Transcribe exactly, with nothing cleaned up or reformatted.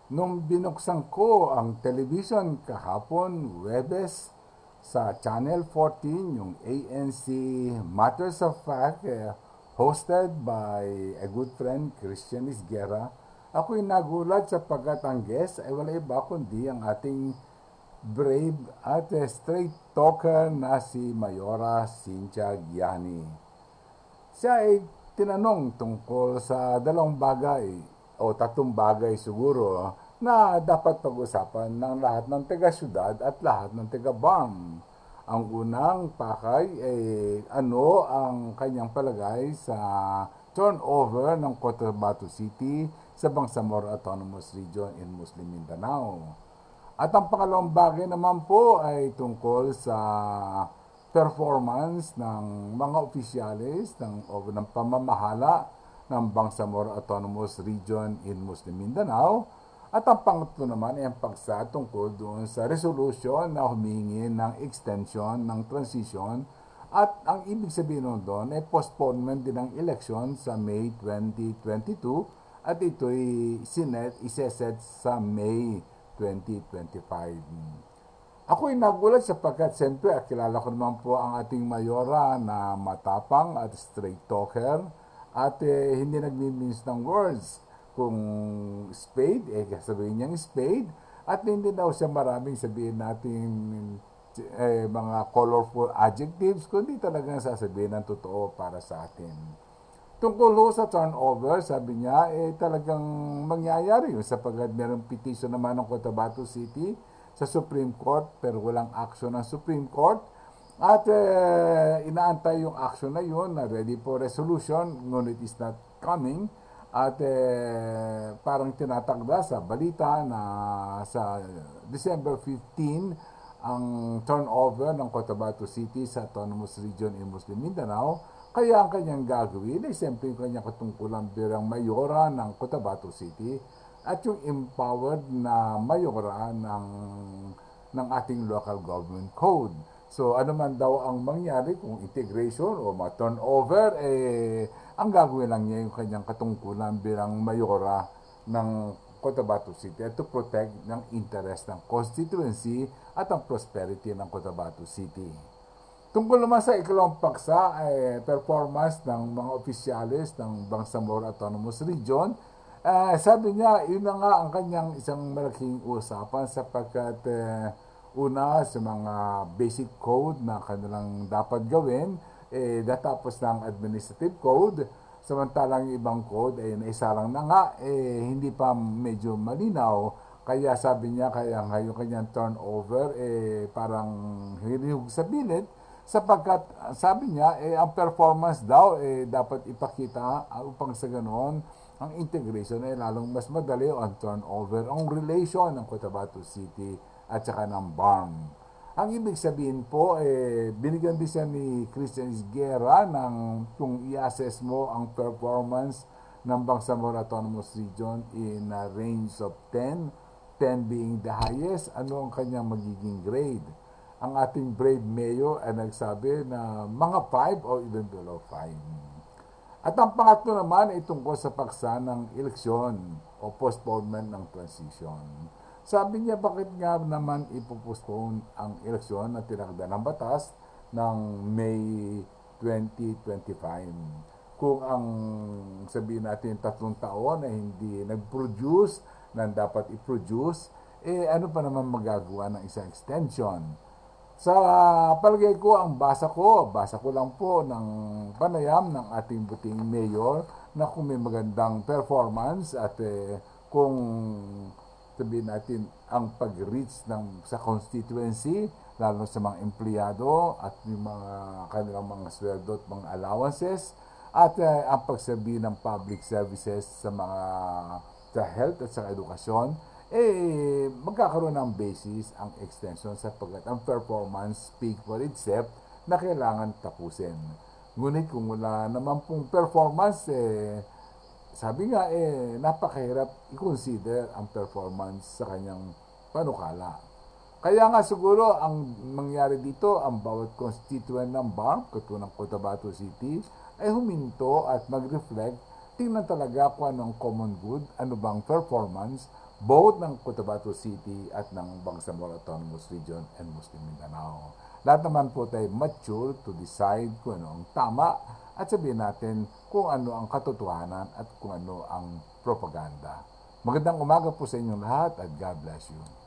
Nung binuksan ko ang television kahapon, Webes, sa Channel fourteen, yung A N C Matters of Fact, eh, hosted by a good friend, Christian Isguera, ako'y nagulat sapagkat ang guest ay wala iba kundi ang ating brave at eh, straight talker na si Mayora Cynthia Giani. Siya ay tinanong tungkol sa dalawang bagay o tatlong bagay siguro na dapat pag-usapan ng lahat ng taga-syudad at lahat ng taga-barm. Ang unang pakay ay ano ang kanyang palagay sa turnover ng Cotabato City sa Bangsamoro Autonomous Region in Muslim Mindanao. At ang pangalawang bagay naman po ay tungkol sa performance ng mga opisyalis ng, o ng pamamahala ng Bangsamoro Autonomous Region in Muslim Mindanao. At ang pangatlo naman ay ang pagsa tungkol doon sa resolution na humingi ng extension ng transition at ang ibig sabihin nun doon ay postponement din ng election sa May twenty twenty-two at ito'y sinet, iseset sa May twenty twenty-five. Ako'y nagulat sapagkat siyempre kilala ko naman po ang ating mayora na matapang at straight talker at eh, hindi nagmimins ng words. Kung spade, eh sabihin niyang spade at hindi daw siya maraming sabihin natin eh, mga colorful adjectives kundi talagang sasabihin ng totoo para sa atin. Tungkol ho sa turnover, sabi niya, eh talagang mangyayari yun sapagkat merong petition naman ng Cotabato City sa Supreme Court pero walang action ng Supreme Court at eh, inaantay yung action na yun na ready for resolution ngunit is not coming at eh, parang tinatakda sa balita na sa December fifteenth ang turnover ng Cotabato City sa Autonomous Region in Muslim Mindanao. Kaya ang kanyang gagawin ay siyempre yung kanyang katungkulan bilang mayora ng Cotabato City at yung empowered na mayora ng, ng ating local government code. So ano man daw ang mangyari kung integration o ma-turnover, eh, ang gagawin lang niya yung kanyang katungkulan bilang mayora ng Cotabato City at to protect ng interest ng constituency at ang prosperity ng Cotabato City. Tungkol naman sa ikalawang paksa, eh, performance ng mga opisyalis ng Bangsamoro Autonomous Region, eh, sabi niya, yun na nga ang kanyang isang malaking usapan sapagkat eh, una sa mga basic code na kanilang dapat gawin, eh, natapos ng administrative code, samantalang ibang code ay eh, naisalang na nga, eh, hindi pa medyo malinaw. Kaya sabi niya, kaya ngayon kanyang turnover, eh, parang hinihog sa bilit, sapagkat sabi niya, eh, ang performance daw eh, dapat ipakita uh, upang sa ganoon ang integration ay lalong mas madali ang turnover, ang relation ng Cotabato City at saka ng B A R M. Ang ibig sabihin po, eh, binigyan din siya ni Christian Isguera ng kung i-assess mo ang performance ng Bangsamoro Autonomous Region in a range of ten, ten being the highest, ano ang kanyang magiging grade. Ang ating brave mayor ay nagsabi na mga five or even below five. At ang pangatlo naman ay tungkol sa paksa ng eleksyon o postponement ng transition. Sabi niya, bakit nga naman ipopostpone ang eleksyon na tinakda ng batas ng May twenty twenty-five? Kung ang sabihin natin tatlong taon ay hindi nag-produce na dapat i-produce, eh ano pa naman magagawa ng isang extension? Sa palagay ko, ang basa ko, basa ko lang po ng panayam ng ating buting mayor na kung may magandang performance at eh, kung sabihin natin ang pag-reach ng, sa constituency, lalo sa mga empleyado at yung mga kanilang mga sweldo at mga allowances at eh, ang pagsabi ng public services sa mga sa health at sa edukasyon, eh, magkakaroon ng basis ang extension sapagkat ang performance speak for itself na kailangan tapusin. Ngunit kung wala naman pong performance, eh, sabi nga, eh, napakahirap i-consider ang performance sa kanyang panukala. Kaya nga siguro ang mangyari dito, ang bawat constituent ng B A R M, katulad ng Cotabato City, ay huminto at mag-reflect, tingnan talaga kung anong common good, ano bang performance, both ng Cotabato City at ng Bangsamoro Autonomous Region and Muslim Mindanao. Lahat naman po tayo mature to decide kung ano ang tama at sabihin natin kung ano ang katotohanan at kung ano ang propaganda. Magandang umaga po sa inyong lahat at God bless you.